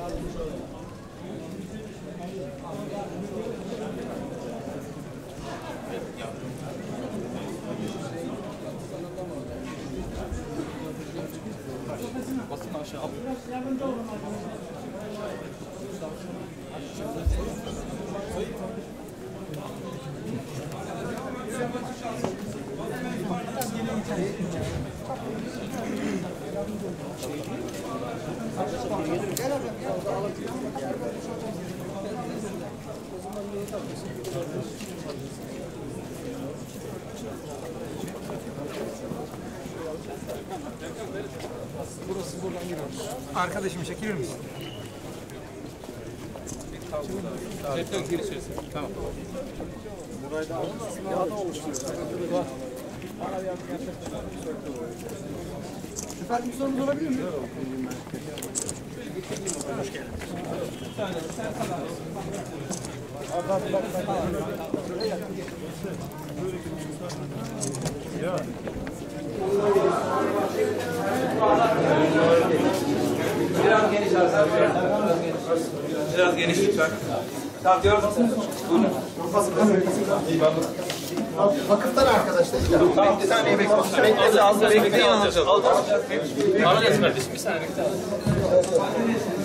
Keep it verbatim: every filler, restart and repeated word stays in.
Basın aşağı al. Burası buradan girer. Arkadaşım çekilir misin? Cepten gir içerisi. Tamam. Burayı da yağda oluşturuyor. Efendim bir sorunuz olabilir mi? Hoş geldin. Sen kadar. Biraz geniş alsın. Biraz geniş lütfen. Tamam diyoruz musunuz? Buyurun. Vakıftan arkadaşlar. Tamam bir saniye bekleyin. Bekleyin alacağız. Bekleyin alacağız. Alacağız. Alacağız kardeşim bir saniye bekleyin.